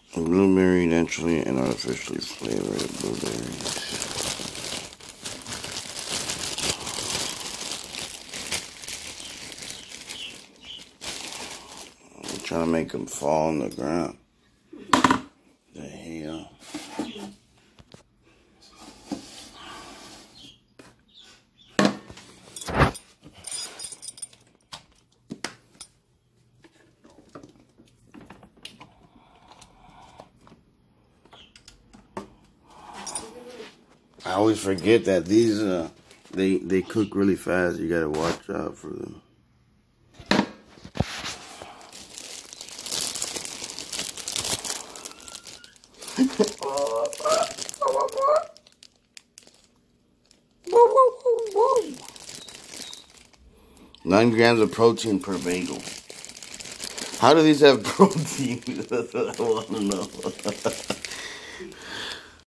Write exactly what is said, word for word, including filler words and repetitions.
Blueberry, naturally and artificially flavored blueberries. I'm trying to make them fall on the ground. The hell? I always forget that these uh they they cook really fast. You gotta watch out for them. Nine grams of protein per bagel. How do these have protein? That's what I want to know.